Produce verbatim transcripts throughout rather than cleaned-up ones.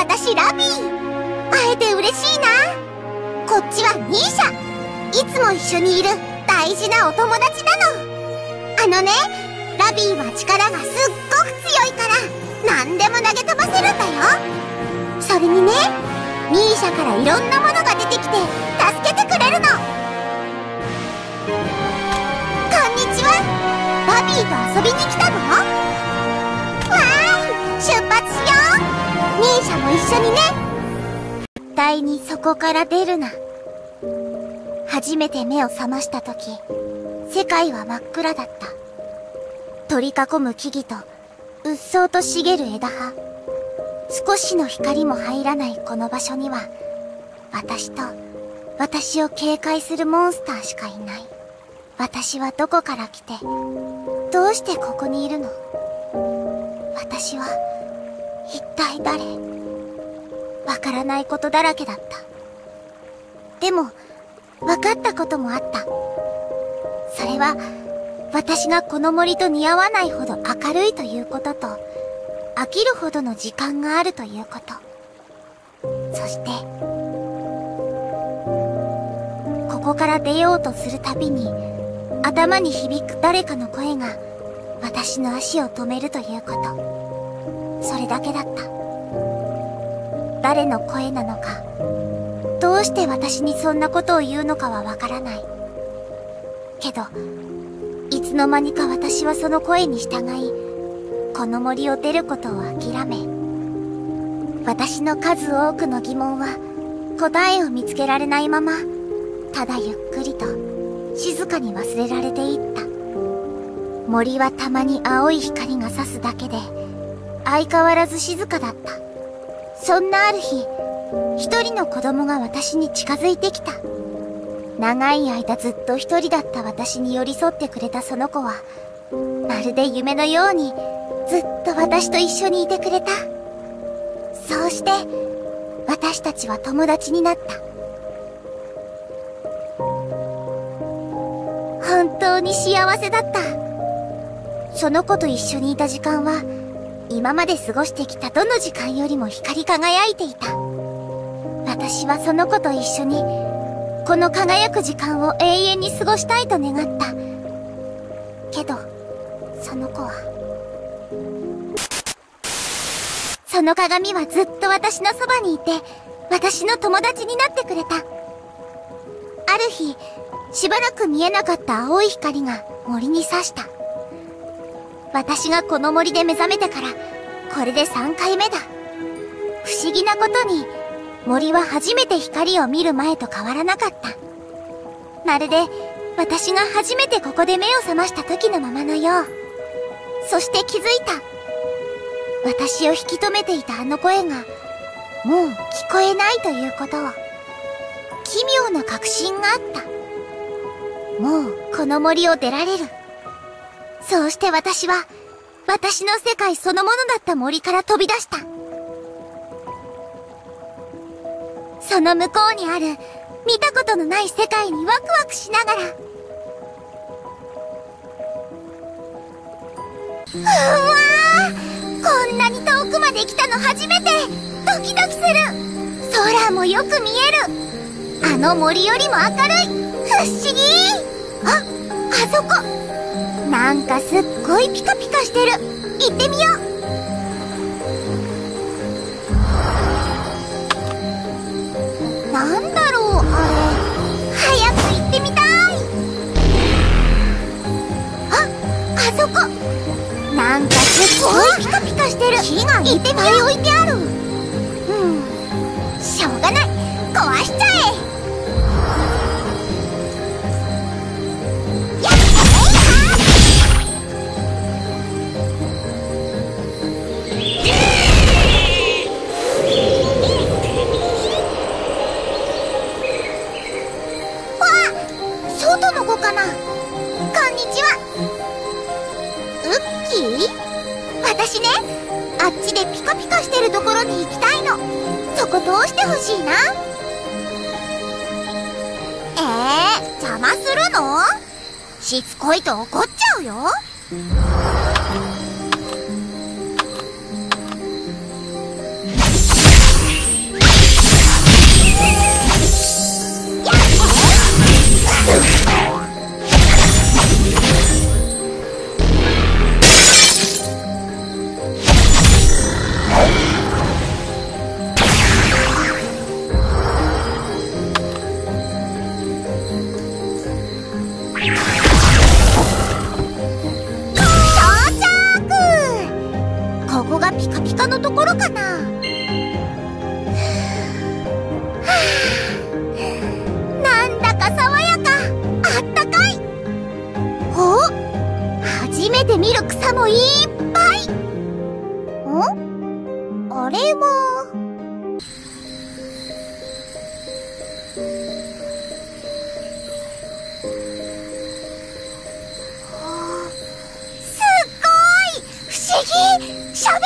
私ラビー。会えて嬉しいな。こっちはミーシャ。いつも一緒にいる大事なお友達なの。あのね、ラビーは力がすっごく強いから何でも投げ飛ばせるんだよ。それにね、ミーシャからいろんなものが出てきて助けてくれるの。こんにちは。ラビーと遊びに来たの？わーい、出発しよう。ミーシャも一緒にね。絶対にそこから出るな。初めて目を覚ました時、世界は真っ暗だった。取り囲む木々とうっそうと茂る枝葉、少しの光も入らないこの場所には、私と私を警戒するモンスターしかいない。私はどこから来て、どうしてここにいるの？私は一体誰？わからないことだらけだった。でも分かったこともあった。それは私がこの森と似合わないほど明るいということと、飽きるほどの時間があるということ。そしてここから出ようとするたびに頭に響く誰かの声が私の足を止めるということ。それだけだった。誰の声なのか、どうして私にそんなことを言うのかはわからない。けどいつの間にか私はその声に従い、この森を出ることを諦め、私の数多くの疑問は答えを見つけられないまま、ただゆっくりと静かに忘れられていった。森はたまに青い光が差すだけで相変わらず静かだった。そんなある日、一人の子供が私に近づいてきた。長い間ずっと一人だった私に寄り添ってくれたその子は、まるで夢のようにずっと私と一緒にいてくれた。そうして私たちは友達になった。本当に幸せだった。その子と一緒にいた時間は今まで過ごしてきたどの時間よりも光り輝いていた。私はその子と一緒にこの輝く時間を永遠に過ごしたいと願った。けどその子は、その鏡はずっと私のそばにいて私の友達になってくれた。ある日、しばらく見えなかった青い光が森に差した。私がこの森で目覚めてからこれでさんかいめだ。不思議なことに森は初めて光を見る前と変わらなかった。まるで私が初めてここで目を覚ました時のままのよう。そして気づいた。私を引き止めていたあの声がもう聞こえないということを。奇妙な確信があった。もうこの森を出られる。そうして私は私の世界そのものだった森から飛び出した。その向こうにある見たことのない世界にワクワクしながら、うわー、こんなに遠くまで来たの初めて。ドキドキする。空もよく見える。あの森よりも明るい。不思議。あ、あそこなんかすっごいピカピカしてる。行ってみよう。なんだろうあれ。早く行ってみたい。あ、あそこなんかすっごいピカピカしてる。木がいっぱい置いてある。うん、しょうがない、壊しちゃえ。私ね、あっちでピカピカしてるところに行きたいの。そこ通してほしいな。えー、邪魔するの？しつこいと怒っちゃうよ。 だピカピカのところかな。はあ、なんだか爽やか、あったかい。お、初めて見る草もいっぱい。ん？あれは喋った。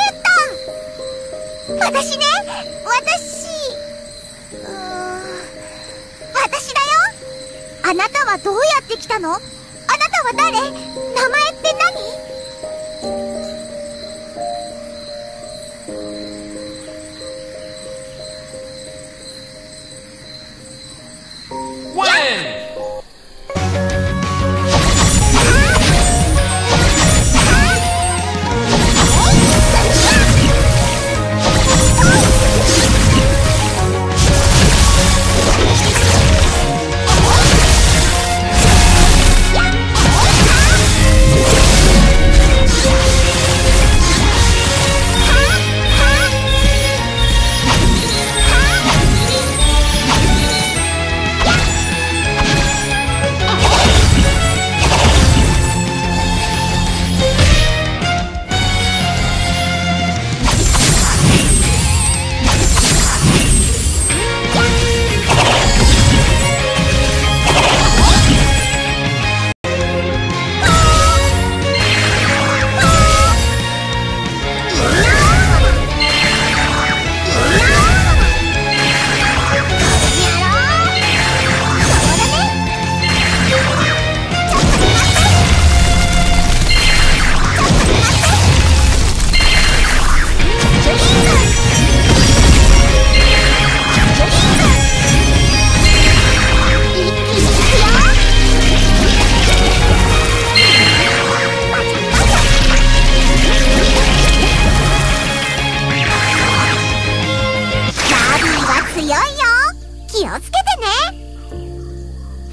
私ね、私うーん私だよ。あなたはどうやって来たの？あなたは誰？名前って何？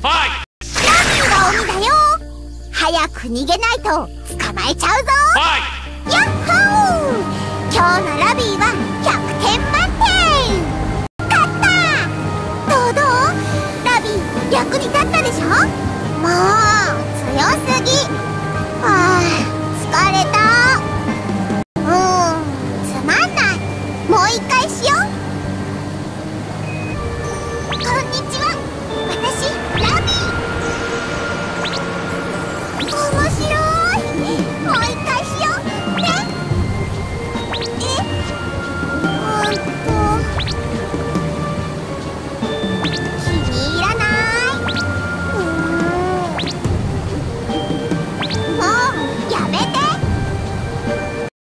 早く逃げないと捕まえちゃうぞ。